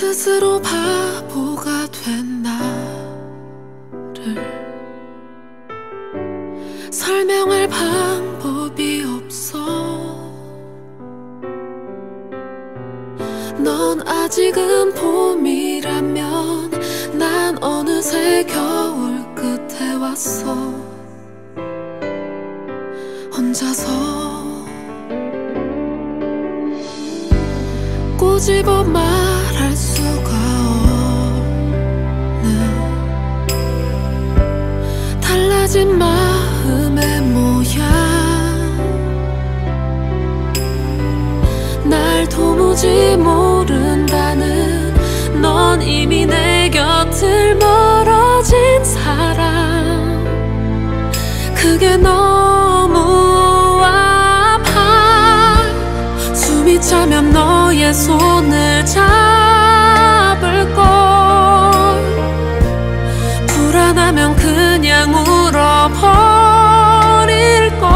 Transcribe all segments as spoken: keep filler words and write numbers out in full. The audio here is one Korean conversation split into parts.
스스로 바보가 된 나를 설명할 방법이 없어. 넌 아직은 봄이라면 난 어느새 겨울 끝에 왔어. 혼자서 꼬집어 말할 수가 없는 달라진 마음의 모양. 날 도무지 모른다는 넌 이미 내 곁을 멀어진 사람. 그게 너무 아파. 숨이 차면 너의 손을 잡을걸. 불안하면 그냥 울어버릴걸.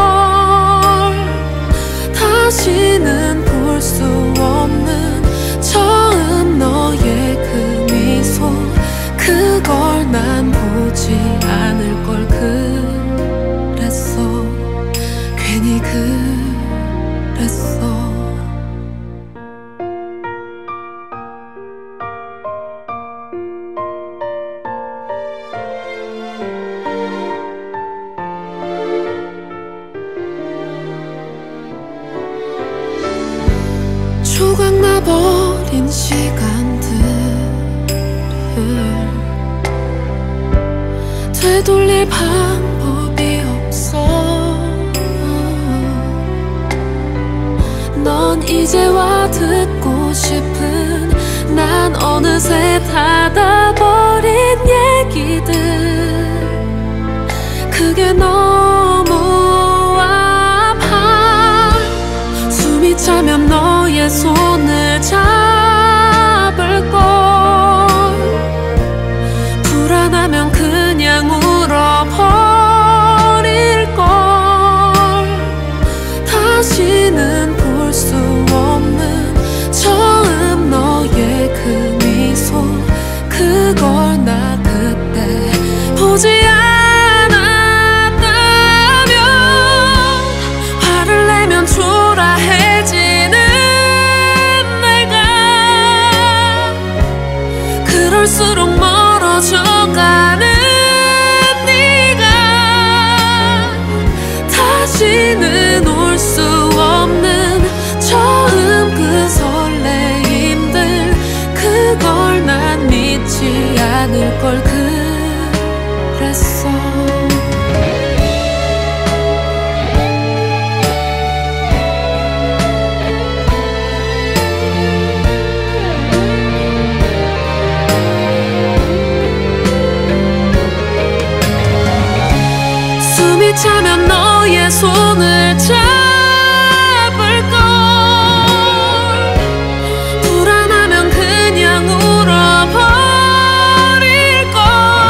다시는 볼 수 없는 처음 너의 그 미소. 그걸 난 보지 않을걸 그랬어. 괜히 그랬어. 조각나버린 시간들을 되돌릴 방법이 없어. 넌 이제와 듣고 싶은 난 어느새 닫아버린 얘기들. 그게 너무 아파. 숨이 차면 너의 손을 잡을걸. 불안하면 그냥 울어버릴걸. 다시는 볼 수 없는 처음 너의 그 미소. 그걸 나 그때 보지 않았다면 화를 내면 초라해지는 그럴수록 멀어져가는 네가 다시는 올 수 없는 처음 그 설레임들. 그걸 난 믿지 않을걸 그랬어. 숨이 차면 너의 손을 잡을걸. 불안하면 그냥 울어버릴걸.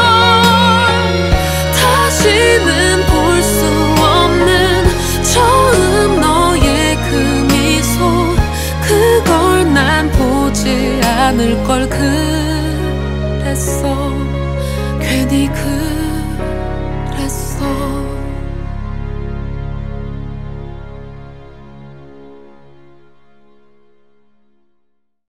다시는 볼 수 없는 처음 너의 그 미소. 그걸 난 보지 않을걸 그랬어. 괜히 그